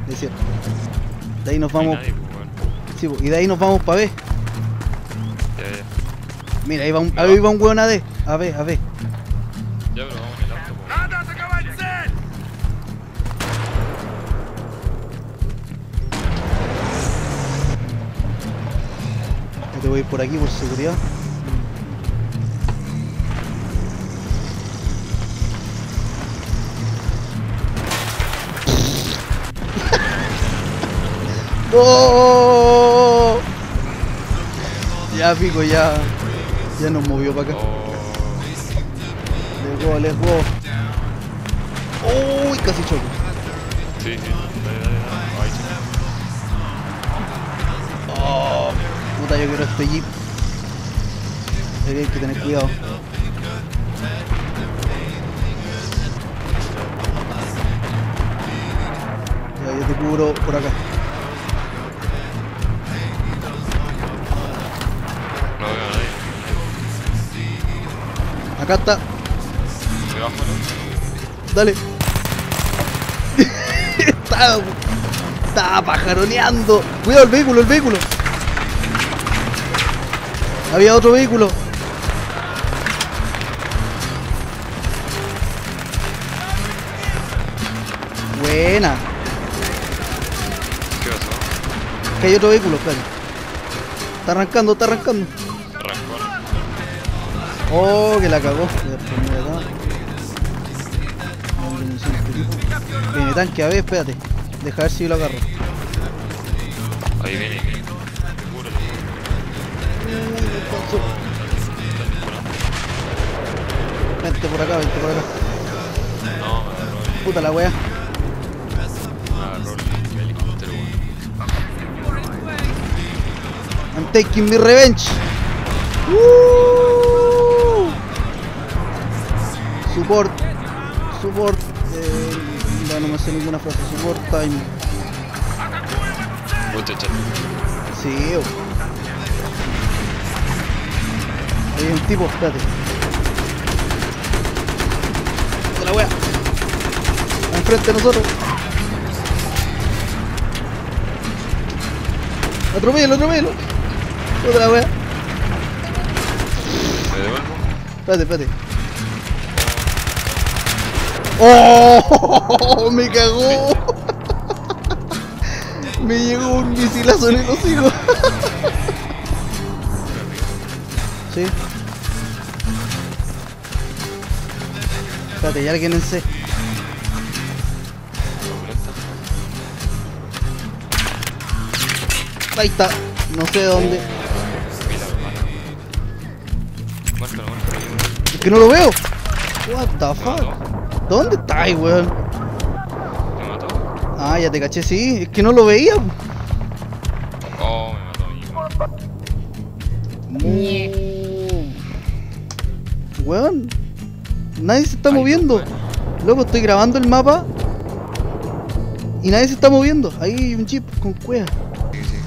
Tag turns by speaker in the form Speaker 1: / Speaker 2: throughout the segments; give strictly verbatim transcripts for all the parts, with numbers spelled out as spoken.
Speaker 1: Desierto. De ahí nos vamos.
Speaker 2: Nadie, pues, bueno.
Speaker 1: Sí, po, y de ahí nos vamos para B.
Speaker 2: Ya, ya.
Speaker 1: Mira, ahí va un, ahí va un hueón A D. A B, a B.
Speaker 2: Ya, pero vamos en el auto, pues.
Speaker 1: Yo te voy a ir por aquí por seguridad. ¡Oh! Ya pico, ya. Ya nos movió para acá.
Speaker 2: Oh,
Speaker 1: Let's go, let's go. Uy, casi choco.
Speaker 2: sí, sí. Dale, dale, dale. Ay,
Speaker 1: Oh, puta, yo quiero este jeep. Hay que tener cuidado. Ya, yo te cubro por acá.
Speaker 2: no veo a nadie.
Speaker 1: Acá está.
Speaker 2: Se baja, ¿no?
Speaker 1: Dale. Está, está pajaroneando. Cuidado el vehículo, el vehículo. Había otro vehículo. Buena.
Speaker 2: ¿Qué pasó?
Speaker 1: Que hay otro vehículo, espérate. Está arrancando, está arrancando.
Speaker 2: Arrancó.
Speaker 1: Oh, que la cagó. Viene tanque, a ver, espérate. Deja ver si lo agarro.
Speaker 2: Ahí viene. Seguro, seguro.
Speaker 1: Vente por acá, vente por acá.
Speaker 2: No, me agarró el,
Speaker 1: Puta la wea.
Speaker 2: me agarró el helicóptero, weón.
Speaker 1: I'm taking my revenge. Uh. Support. Support. Eh, no, no me sé ninguna frase. Support time.
Speaker 2: Mucho chat.
Speaker 1: Sí. Oh. Hay un tipo, espérate. Puta la wea. Enfrente de nosotros. Atropéllalo, atropéllalo. Puta la wea.
Speaker 2: ¿Me devuelvo?
Speaker 1: Espérate, espérate. ¡Oh! ¡Me cagó! Me llegó un misilazo en el hocico. Sí. Espérate, ya alguien en C. Ahí está. No sé dónde.
Speaker 2: Mira, hermano. Márcalo, márcalo.
Speaker 1: Es que no lo veo. What the
Speaker 2: ¿Me
Speaker 1: fuck?
Speaker 2: mató?
Speaker 1: ¿Dónde está ahí, weón?
Speaker 2: ¿Me mató?
Speaker 1: Ah, ya te caché, sí. Es que no lo veía.
Speaker 2: Oh, me mató a mí, weón.
Speaker 1: Weón. Nadie se está
Speaker 2: Ay,
Speaker 1: moviendo.
Speaker 2: no,
Speaker 1: Loco, estoy grabando el mapa. Y nadie se está moviendo. Ahí hay un jeep con cueva.
Speaker 2: Sí, sí.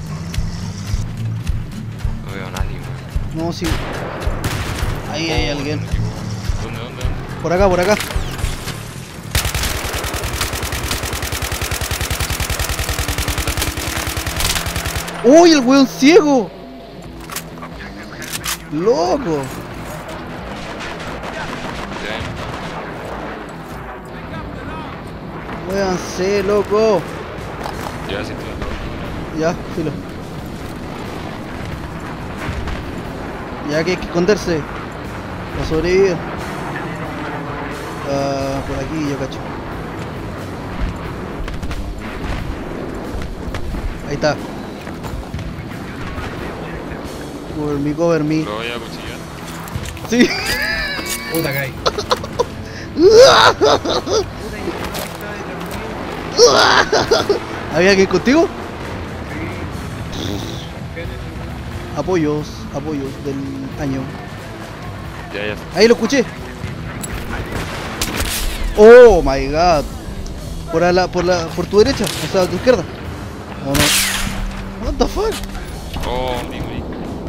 Speaker 2: No veo a nadie, weón.
Speaker 1: No, sí. Ahí hay alguien.
Speaker 2: ¿Dónde, dónde, dónde?
Speaker 1: Por acá, por acá. ¡Uy, el weón ciego! ¡Loco!
Speaker 2: Ya,
Speaker 1: Muévanse, loco.
Speaker 2: ya, sí, estoy acá.
Speaker 1: Ya, filo. Ya que hay que esconderse. Para sobrevivir. Ah, por aquí yo cacho. Ahí está. Cover me, cover me.
Speaker 2: Lo voy a cuchillar.
Speaker 1: Sí.
Speaker 3: Puta caí.
Speaker 1: ¿Había alguien contigo? Apoyos, apoyos del año.
Speaker 2: Ya, ya.
Speaker 1: Ahí lo escuché. Oh my god. Por la, por la, por tu derecha, o sea, a tu izquierda. ¿O no? What the fuck?
Speaker 2: Oh, mi güey.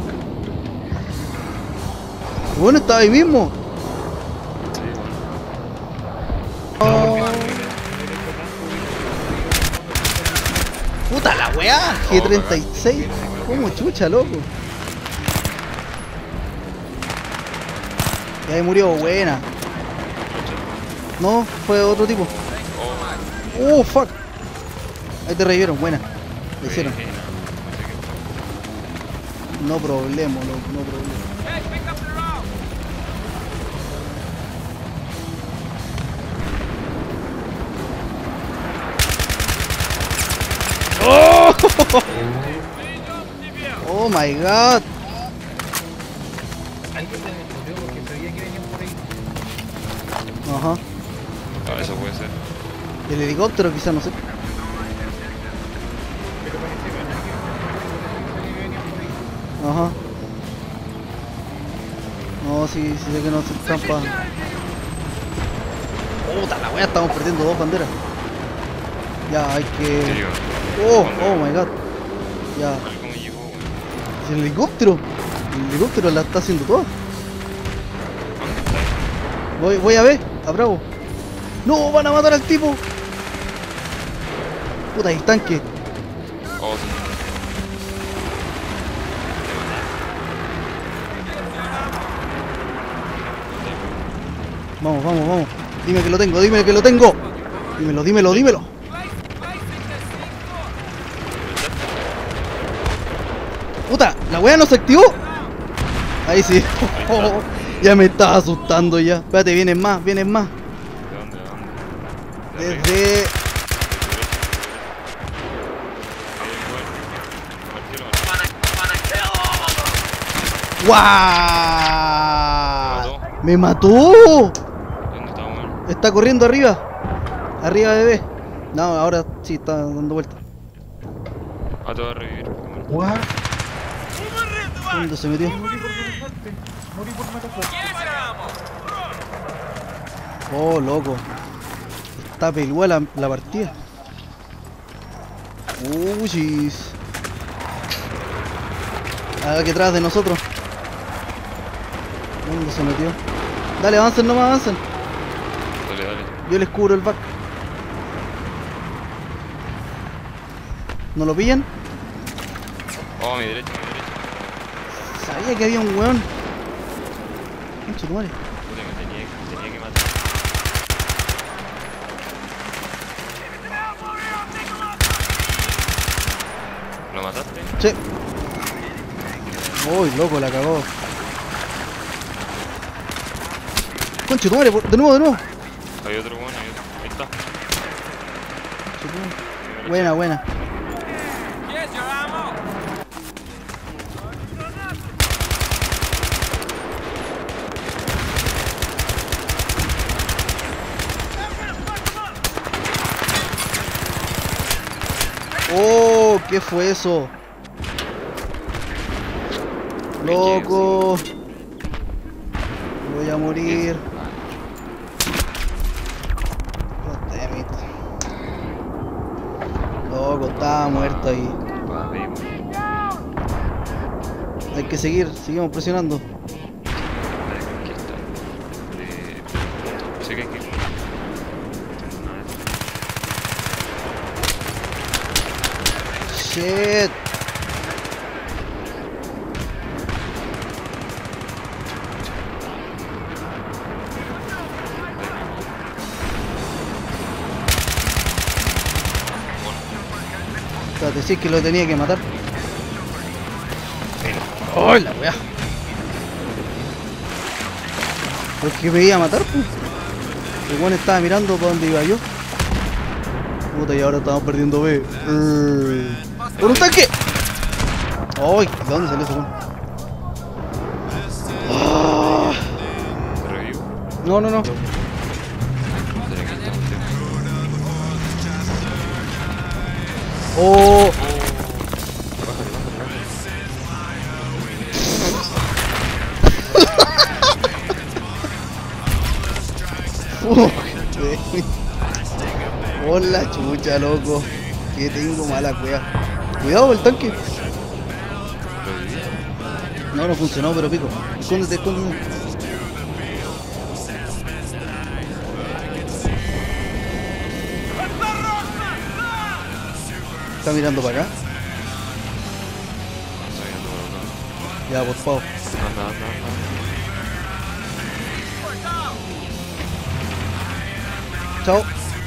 Speaker 1: Bueno, estaba ahí mismo.
Speaker 2: Sí, bueno.
Speaker 1: Oh. weá, G treinta y seis. Como chucha, loco. Y ahí murió, buena. No, fue otro tipo. Oh, fuck. Ahí te revivieron, buena. Lo hicieron. No problema, loco, no problema. Oh, oh my god.
Speaker 3: Alguien se me escondió porque sabía que venían por ahí.
Speaker 1: Ajá.
Speaker 2: Ah, eso puede ser.
Speaker 1: El helicóptero quizás, no sé.
Speaker 3: Pero parece que alguien venían por ahí.
Speaker 1: Ajá. No, sí, sí sé que no se trampa. Puta la wea, estamos perdiendo dos banderas. Ya, hay
Speaker 2: ¿En
Speaker 1: que...
Speaker 2: serio?
Speaker 1: Oh,
Speaker 2: ¿Dónde?
Speaker 1: oh my god. Ya.
Speaker 2: Algo me llevó, weón.
Speaker 1: Es el helicóptero. El helicóptero la está haciendo toda.
Speaker 2: ¿Dónde está?
Speaker 1: Voy, voy a ver, a Bravo. No, van a matar al tipo. Puta, hay tanque.
Speaker 2: Oh, sí.
Speaker 1: Vamos, vamos, vamos. Dime que lo tengo, dime que lo tengo. Dímelo, dímelo, dímelo. Puta, la wea no se activó. Ahí sí. Oh, ya me estaba asustando ya. Espérate, vienen más, vienen más.
Speaker 2: ¿De dónde? ¿De dónde? De arriba.
Speaker 1: Desde...
Speaker 2: Ahí, weón. Marquero,
Speaker 1: ¡Guau! ¡Me mató!
Speaker 2: ¿dónde está, weón?
Speaker 1: Está corriendo arriba. Arriba, bebé. No, ahora sí está dando vuelta.
Speaker 2: Ah, te va a revivir. weón.
Speaker 3: What?
Speaker 1: ¿Dónde se metió?
Speaker 3: Morí por matarte. Morí por matarte.
Speaker 1: Oh, loco. Está pelúa la, la partida. Uy, chis. Aquí atrás de nosotros. ¿Dónde se metió? Dale, avancen nomás, avancen.
Speaker 2: Dale, dale.
Speaker 1: Yo les cubro el back. ¿No lo pillan?
Speaker 2: Oh, a mi derecha, a mi derecha.
Speaker 1: Sabía que había un weón. Concha tu madre.
Speaker 2: Puta, me tenía, tenía que matar. ¿Lo mataste?
Speaker 1: Sí. Uy, loco, la cagó. Concha tu madre, por- de nuevo, de nuevo.
Speaker 2: Hay otro, weón, hay otro. Ahí está.
Speaker 1: Concha tu madre. Buena, buena. Oh, ¿qué fue eso? Loco. Voy a morir. Goddammit. Loco, estaba muerto ahí.
Speaker 2: Va, ve, weón.
Speaker 1: Hay que seguir, seguimos presionando.
Speaker 2: Aquí está. De... Sé que hay que... Una vez.
Speaker 1: Shit. Espérate, sí que lo tenía que matar. ¡Oh, la weá! ¿Pero es que me iba a matar, pues? El weón estaba mirando para donde iba yo. Puta, y ahora estamos perdiendo B. Uh. ¡Por un tanque! ¡Ay! ¿De dónde salió ese weón? Ah.
Speaker 2: ¿Te revivo?
Speaker 1: No, no, no.
Speaker 2: Dale, aquí está, usted.
Speaker 1: ¡Oh!
Speaker 2: Bájale, bájale, bájale.
Speaker 1: Uh, Hola, chucha, loco. Que tengo mala cueva. Cuidado el tanque.
Speaker 2: ¿Lo viví?
Speaker 1: No, no funcionó, pero pico. Escóndete, escóndete. Está mirando para acá. Ya, por favor.
Speaker 2: Anda, anda, anda.
Speaker 1: Chao.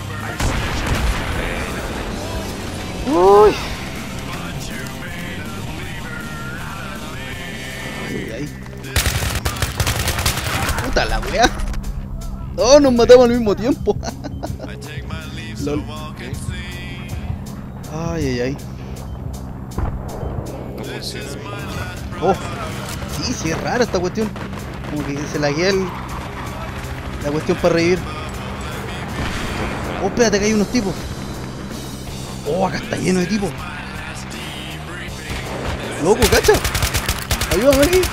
Speaker 1: Uy. Ay, ay. Puta la wea. Oh, nos matamos al mismo tiempo. Lol. Ay, ay, ay.
Speaker 2: No funciona.
Speaker 1: Oh, sí, sí, es rara esta cuestión. Como que se laguea el, la cuestión para revivir. Oh, espérate que hay unos tipos. Oh, acá está lleno de tipos. Loco, cacha. Ayúdame aquí.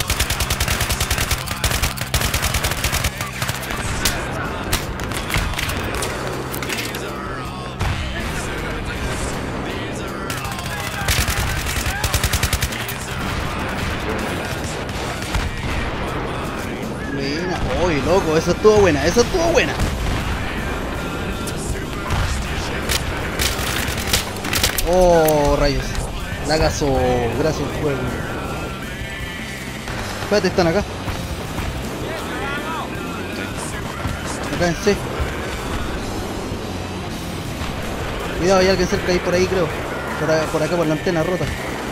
Speaker 1: Buena. Uy, loco, esa estuvo buena, esa estuvo buena. Oh, rayos. La gasó. Gracias, juego. Espérate, están acá. Acá en C. Cuidado, hay alguien cerca ahí por ahí, creo. Por, a- por acá, por la antena rota.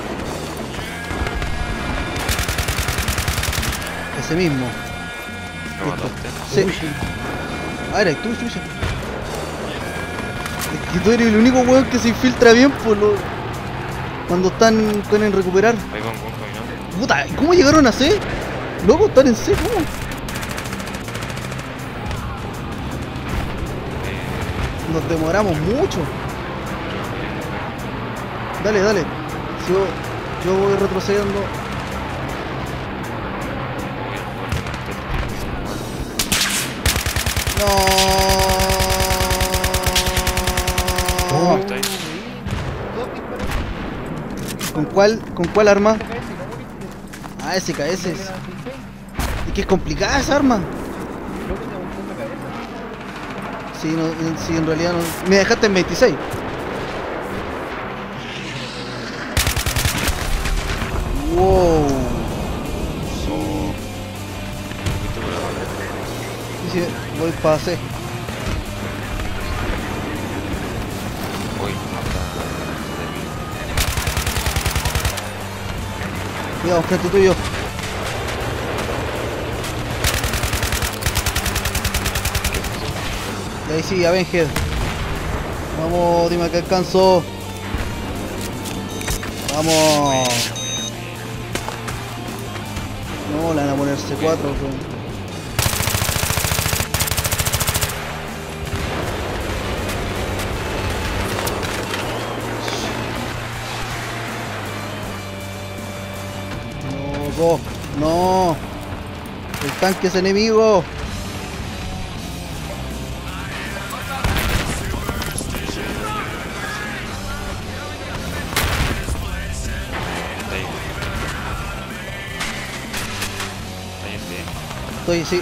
Speaker 1: Ese mismo.
Speaker 2: No
Speaker 1: Listo.
Speaker 2: mataste.
Speaker 1: Sí. Ah, eres tú, chucha. Es que tú eres el único weón que se infiltra bien por lo... cuando están en recuperar.
Speaker 2: Ahí va un buen caminando.
Speaker 1: Puta, ¿cómo llegaron a C? Loco, están en C, ¿cómo? Nos demoramos mucho. Dale, dale. Si yo, yo voy retrocediendo.
Speaker 2: Oh,
Speaker 1: No.
Speaker 2: está ahí.
Speaker 3: Dos disparos.
Speaker 1: ¿Con cuál, con cuál arma?
Speaker 3: S K S, no moriste.
Speaker 1: Ah, S K S.
Speaker 3: Te quedan seis.
Speaker 1: Es que es complicada esa arma.
Speaker 3: Creo que te apuntó en la cabeza.
Speaker 1: Sí, no, en- sí, en realidad no. Me dejaste en veintiséis. Wow.
Speaker 2: Oh. Esto por ahora.
Speaker 1: Sí, sí, voy para C.
Speaker 2: Uy, mata.
Speaker 1: Cuidado, frente tuyo. Y ahí sí, Avenger. Vamos, dime que alcanzo. Vamos. No, le van a poner C cuatro. Bro. No, go. No. El tanque es enemigo.
Speaker 2: Está ahí. Ahí está.
Speaker 1: Estoy, sí.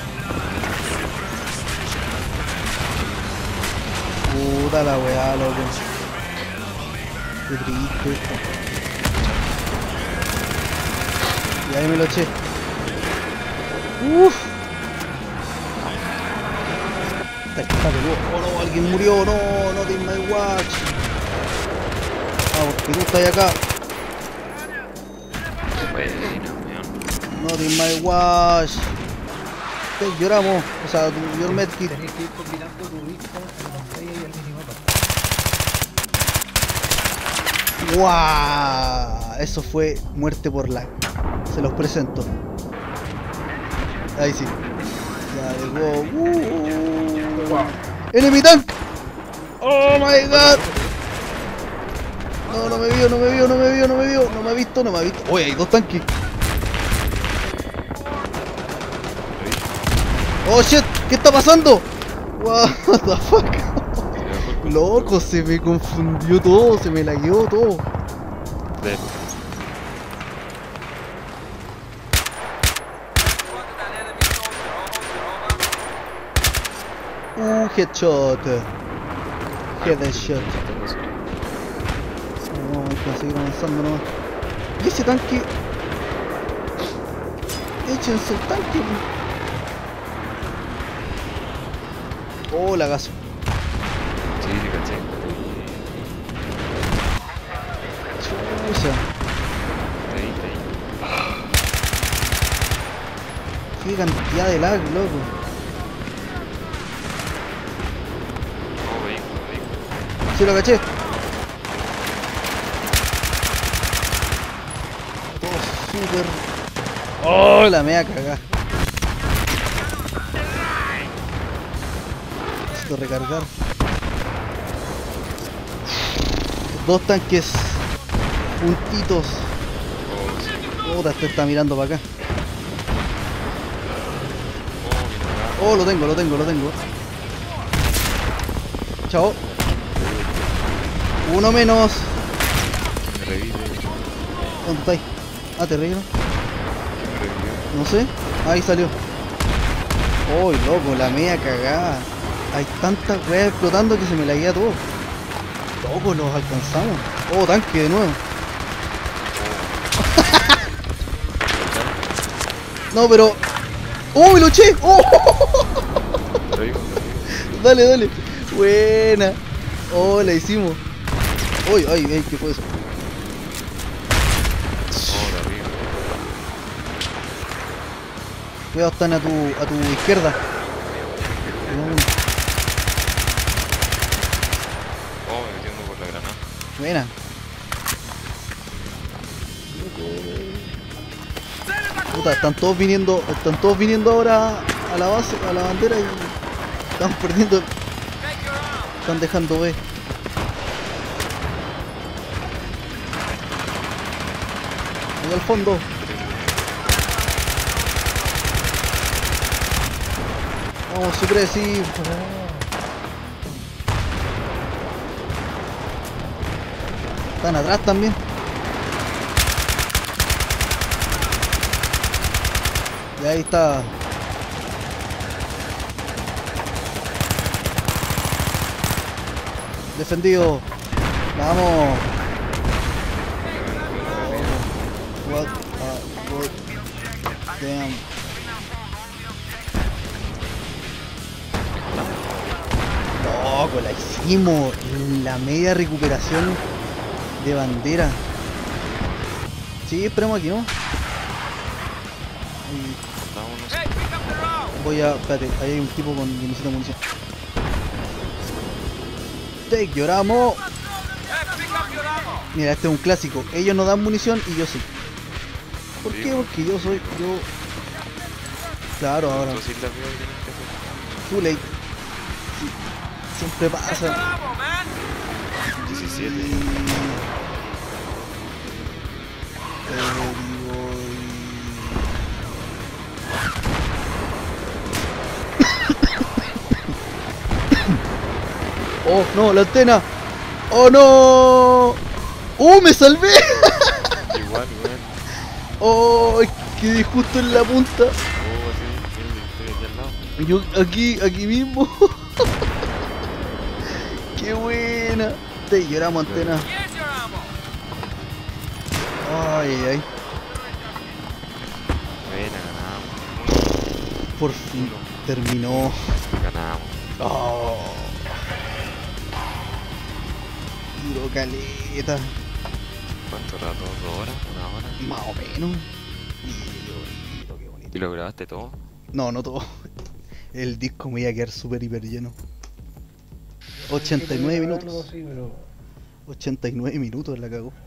Speaker 1: Puta la weá, loco. Qué triste. Y ahí me lo eché. Uff. Está, está peludo. Oh no, alguien murió. No, no te my watch. Vamos, que tú estás acá.
Speaker 2: Buena, weón.
Speaker 1: No te my watch. Te lloramos. O sea, tu- your medkit.
Speaker 3: Tenés que ir combinando tu vista en la pantalla y el minimapa.
Speaker 1: ¡Guau! Eso fue muerte por lag. Se los presento. Ahí sí. Ya llegó. Uh,
Speaker 3: Wow.
Speaker 1: ¡Enemy tank! ¡Oh my god! No, no me vio, no me vio, no me vio, no me vio. No me ha visto, no me ha visto. Oye, hay dos tanques. ¡Oh shit! ¿Qué está pasando? What the fuck? Loco, se me confundió todo, se me lagueó todo.
Speaker 2: De-
Speaker 1: Uh, headshot. Headshot. No, vamos a seguir avanzando nomás. ¿Y ese tanque? échense el tanque. Oh, la gaso.
Speaker 2: Sí, te caché.
Speaker 1: Chucha.
Speaker 2: Está ahí, está ahí.
Speaker 1: Qué cantidad de lag, loco.
Speaker 2: Oh, vehículo, vehículo.
Speaker 1: Sí, lo caché. Todo súper. Oh, la mea cagá. Necesito recargar. Dos tanques juntitos.
Speaker 2: Oh, sí.
Speaker 1: Puta, este está mirando para acá.
Speaker 2: Oh, viene acá.
Speaker 1: Oh, lo tengo, lo tengo, lo tengo. Chao. Uno menos.
Speaker 2: Me revive.
Speaker 1: ¿Dónde estáis? Ah, te reír.
Speaker 2: Me revivió.
Speaker 1: No sé. Ahí salió. Oh, loco, la media cagada. Hay tantas weas explotando que se me la guía todo. Loco, los alcanzamos. Oh, tanque de nuevo. No, pero. ¡Oh, me lo eché! ¡Oh!
Speaker 2: Me revivo, me revivo.
Speaker 1: Dale, dale. Buena. Oh, la hicimos. Uy, ay, ay, ¿qué fue eso?
Speaker 2: Oh, de arriba.
Speaker 1: Cuidado, están a tu, a tu izquierda.
Speaker 2: Oh, me metiendo por la granada.
Speaker 1: Buena. Puta, están todos viniendo, están todos viniendo ahora a la base, a la bandera y están perdiendo, están dejando B. Allá al fondo. Vamos, supresivo. Están atrás también. Y ahí está. Defendido. Vamos. What? Uh, what? Damn. Loco, la hicimos. La media recuperación de bandera. Sí, esperemos aquí, ¿no? Y
Speaker 2: Vámonos.
Speaker 1: voy a... Espérate, ahí hay un tipo con que necesita munición. Te lloramos. Mira, este es un clásico. Ellos no dan munición y yo sí. ¿Por
Speaker 2: Sí,
Speaker 1: qué?
Speaker 2: bueno.
Speaker 1: Porque yo soy... Yo... Claro, ahora...
Speaker 2: Tú sí la veo que tienes que hacer.
Speaker 1: Too late. Sí, siempre pasa.
Speaker 2: diecisiete.
Speaker 1: Oh, no, la antena. Oh, no. Oh, me salvé.
Speaker 2: Igual, igual.
Speaker 1: Oh, quedé justo en la punta.
Speaker 2: Oh, así, estoy aquí al lado.
Speaker 1: Yo aquí, aquí mismo. Qué buena. Te lloramos, antena. Ay, ay, ay.
Speaker 2: Buena, ganamos.
Speaker 1: Por fin terminó.
Speaker 2: Ganamos.
Speaker 1: Oh. Duró caleta.
Speaker 2: ¿Cuánto rato? ¿Dos horas? ¿Una hora?
Speaker 1: Más o menos. Y qué bonito, qué bonito.
Speaker 2: ¿Y lo grabaste todo?
Speaker 1: No, no todo. El disco me iba a quedar súper hiper lleno. ochenta y nueve minutos. ochenta y nueve minutos la cagó.